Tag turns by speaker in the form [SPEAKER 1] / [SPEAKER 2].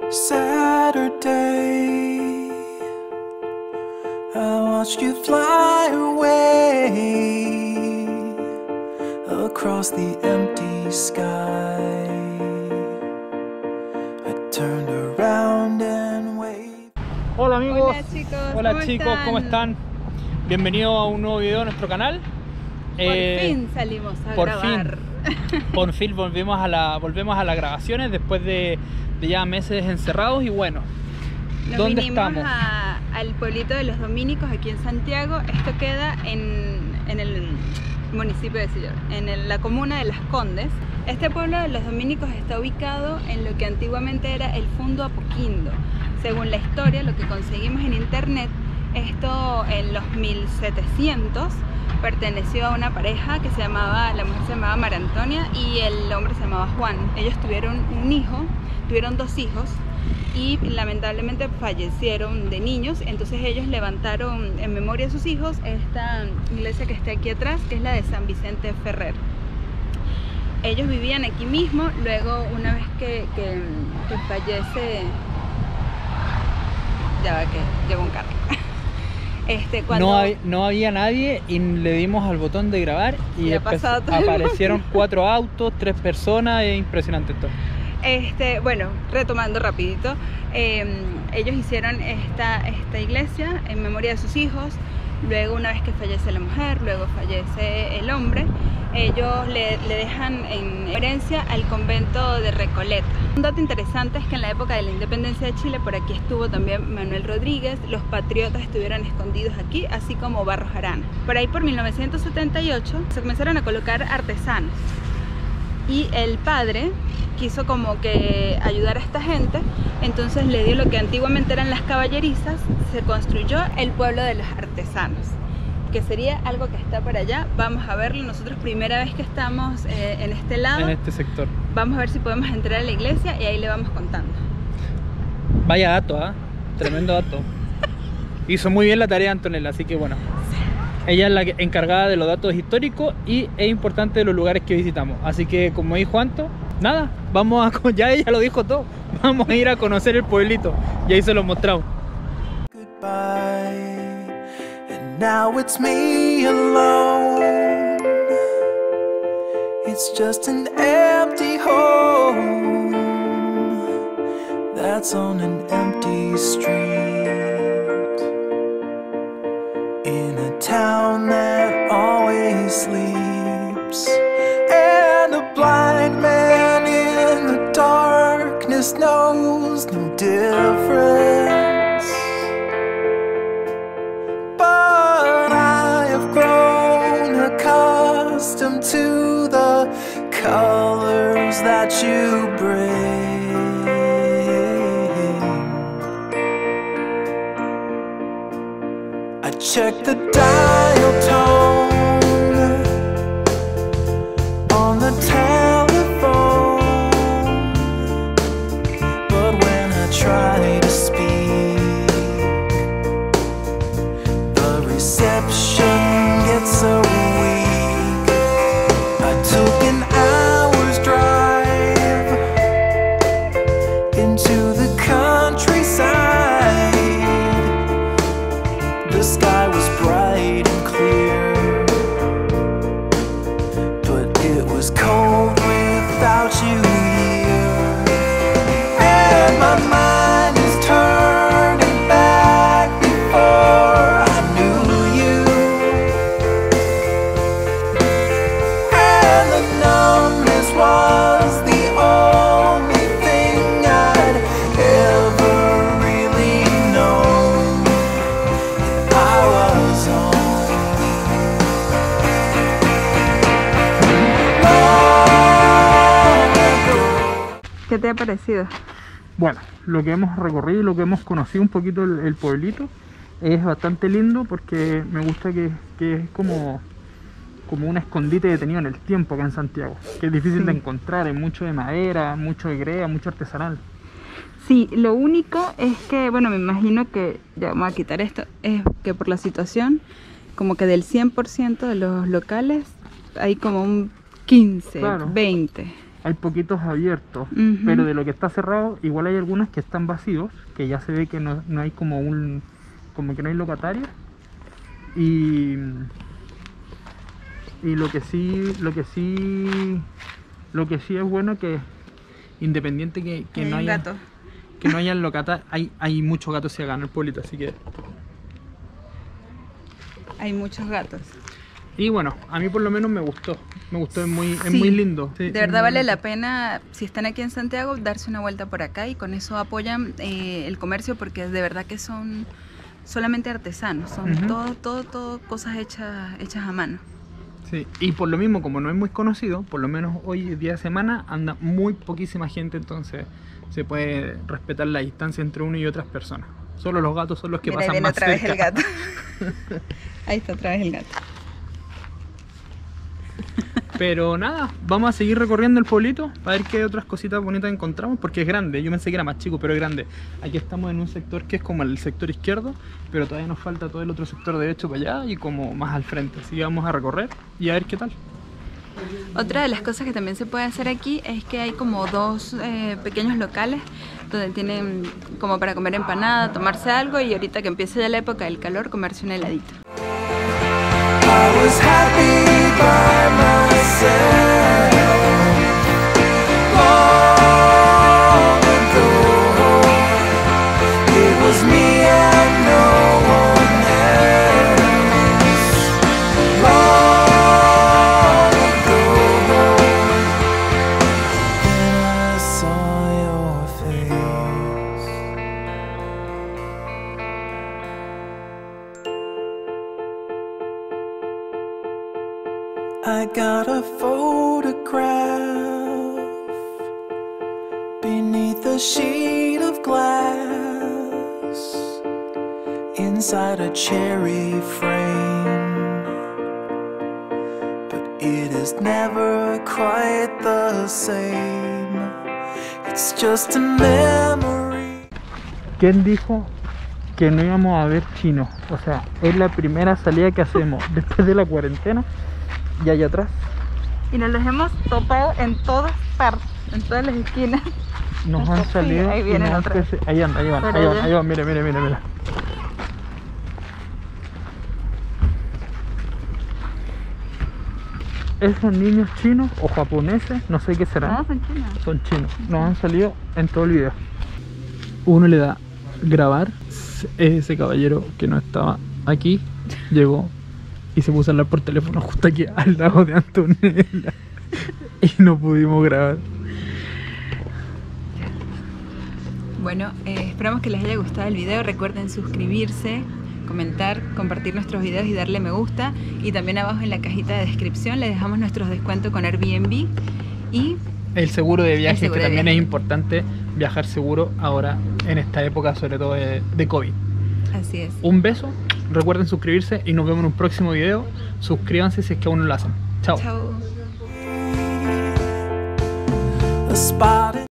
[SPEAKER 1] Saturday, I watched you fly away across the empty sky. I turned around and waved.
[SPEAKER 2] Hola amigos,
[SPEAKER 3] hola chicos,
[SPEAKER 2] ¿cómo están? Bienvenidos a un nuevo video de nuestro canal.
[SPEAKER 3] Por fin salimos a grabar.
[SPEAKER 2] Por fin volvemos a las grabaciones después de ya meses encerrados y bueno. ¿Dónde estamos?
[SPEAKER 3] Al pueblito de los Dominicos aquí en Santiago. Esto queda en el municipio de Sillor, en la comuna de Las Condes. Este pueblo de los Dominicos está ubicado en lo que antiguamente era el Fundo Apoquindo. Según la historia, lo que conseguimos en internet, esto en los 1700 perteneció a una pareja que la mujer se llamaba María Antonia y el hombre se llamaba Juan. Ellos tuvieron tuvieron dos hijos y lamentablemente fallecieron de niños. Entonces ellos levantaron en memoria a sus hijos esta iglesia que está aquí atrás, que es la de San Vicente Ferrer. Ellos vivían aquí mismo. Luego, una vez que fallece, ya va que llegó un carro.
[SPEAKER 2] No había nadie y le dimos al botón de grabar y aparecieron 4 autos, 3 personas. Es impresionante esto.
[SPEAKER 3] Bueno, retomando rapidito, ellos hicieron esta iglesia en memoria de sus hijos. Luego, una vez que fallece la mujer, luego fallece el hombre, ellos le dejan en herencia al convento de Recoleta. Un dato interesante es que en la época de la independencia de Chile, por aquí estuvo también Manuel Rodríguez. Los patriotas estuvieron escondidos aquí, así como Barros Arana. Por ahí, por 1978, se comenzaron a colocar artesanos y el padre quiso como que ayudar a esta gente, entonces le dio lo que antiguamente eran las caballerizas. Se construyó el pueblo de los artesanos, que sería algo que está para allá. Vamos a verlo. Nosotros primera vez que estamos en este lado,
[SPEAKER 2] en este sector. Vamos
[SPEAKER 3] a ver si podemos entrar a la iglesia y ahí le vamos contando.
[SPEAKER 2] Vaya dato, tremendo dato. Hizo muy bien la tarea Antonella, así que bueno. Ella es la encargada de los datos históricos y es importante de los lugares que visitamos. Así que, como dijo Anto, nada, ya ella lo dijo todo. Vamos a ir a conocer el pueblito y ahí se lo mostramos.
[SPEAKER 1] Goodbye, and now it's me alone. It's just an empty home that's on an empty street. In a town that always sleeps, and a blind man in the darkness knows no difference. But I have grown accustomed to the colors that you bring. I check the dial tone on the telephone, but when I try to speak, the reception gets so weak. I took an hour's drive into the countryside. The sky was bright and clear, but it was cold without you here. And my mind is turning back before I knew you. And the numbness was the only thing I'd ever really known.
[SPEAKER 3] ¿Qué te ha parecido?
[SPEAKER 2] Bueno, lo que hemos recorrido y lo que hemos conocido un poquito el pueblito es bastante lindo porque me gusta que es como un escondite detenido en el tiempo acá en Santiago, que es difícil de encontrar. Hay mucho de madera, mucho de greda, mucho artesanal.
[SPEAKER 3] Sí, lo único es que, bueno, me imagino que, ya vamos a quitar esto, es que por la situación, como que del 100% de los locales hay como un 15, claro, 20.
[SPEAKER 2] hay poquitos abiertos,
[SPEAKER 3] Ujú.
[SPEAKER 2] pero de lo que está cerrado, igual hay algunos que están vacíos, que ya se ve que no hay como que no hay locatarios. Y lo que sí es bueno que independiente que
[SPEAKER 3] Hay
[SPEAKER 2] no
[SPEAKER 3] un
[SPEAKER 2] haya
[SPEAKER 3] gato.
[SPEAKER 2] que no hayan locatarios, hay muchos gatos ciegos en el pueblito, así que.
[SPEAKER 3] Hay muchos gatos.
[SPEAKER 2] Y bueno, a mí por lo menos me gustó, es muy
[SPEAKER 3] Sí.
[SPEAKER 2] lindo. Sí,
[SPEAKER 3] De
[SPEAKER 2] es
[SPEAKER 3] verdad
[SPEAKER 2] muy
[SPEAKER 3] vale
[SPEAKER 2] bonito.
[SPEAKER 3] la pena, si están aquí en Santiago, darse una vuelta por acá y con eso apoyan el comercio, porque de verdad que son solamente artesanos, son
[SPEAKER 2] Ujú.
[SPEAKER 3] todo cosas hechas a mano.
[SPEAKER 2] Sí, y por lo mismo, como no es muy conocido, por lo menos hoy día de semana anda muy poquísima gente, entonces se puede respetar la distancia entre uno y otras personas. Solo los gatos son los que
[SPEAKER 3] Mira, ahí
[SPEAKER 2] pasan
[SPEAKER 3] viene
[SPEAKER 2] más
[SPEAKER 3] otra vez
[SPEAKER 2] cerca.
[SPEAKER 3] el gato. Ahí está otra vez el gato.
[SPEAKER 2] Pero nada, vamos a seguir recorriendo el pueblito para ver qué otras cositas bonitas encontramos, porque es grande. Yo pensé que era más chico, pero es grande. Aquí estamos en un sector que es como el sector izquierdo, pero todavía nos falta todo el otro sector derecho para allá y como más al frente. Así que vamos a recorrer y a ver qué tal.
[SPEAKER 3] Otra de las cosas que también se puede hacer aquí es que hay como dos pequeños locales donde tienen como para comer empanada, tomarse algo y ahorita que empieza ya la época del calor, comerse un heladito.
[SPEAKER 1] I was happy by myself long ago. It was me and no one else. Long ago. Then I saw your face. I got a photograph beneath a sheet of glass inside a cherry frame, but it is never quite the same. It's just a memory.
[SPEAKER 2] ¿Quién dijo que no íbamos a ver chinos? O sea, es la primera salida que hacemos después de la cuarentena. Y allá atrás
[SPEAKER 3] Y nos los hemos topado en todas partes, en todas las esquinas.
[SPEAKER 2] nos han
[SPEAKER 3] Sí,
[SPEAKER 2] salido.
[SPEAKER 3] ahí
[SPEAKER 2] y
[SPEAKER 3] vienen
[SPEAKER 2] nos han
[SPEAKER 3] otra vez.
[SPEAKER 2] ahí van,
[SPEAKER 3] Por allá.
[SPEAKER 2] ahí van, mira. Esos niños chinos o japoneses, no sé qué serán.
[SPEAKER 3] Ah, son chinos.
[SPEAKER 2] Son chinos, nos han salido en todo el video. Uno le da grabar, ese caballero que no estaba aquí llegó y se puso a hablar por teléfono justo aquí al lado de Antonella y no pudimos grabar.
[SPEAKER 3] Bueno, esperamos que les haya gustado el video. Recuerden suscribirse, comentar, compartir nuestros videos y darle me gusta. Y también abajo en la cajita de descripción les dejamos nuestros descuentos con Airbnb y
[SPEAKER 2] El seguro de viaje,
[SPEAKER 3] seguro
[SPEAKER 2] que
[SPEAKER 3] de
[SPEAKER 2] también
[SPEAKER 3] viaje.
[SPEAKER 2] es importante viajar seguro ahora en esta época, sobre todo de COVID.
[SPEAKER 3] así es.
[SPEAKER 2] Un beso, recuerden suscribirse y nos vemos en un próximo video. Suscríbanse si es que aún no lo hacen. Chao.
[SPEAKER 3] Chao.
[SPEAKER 1] A spot in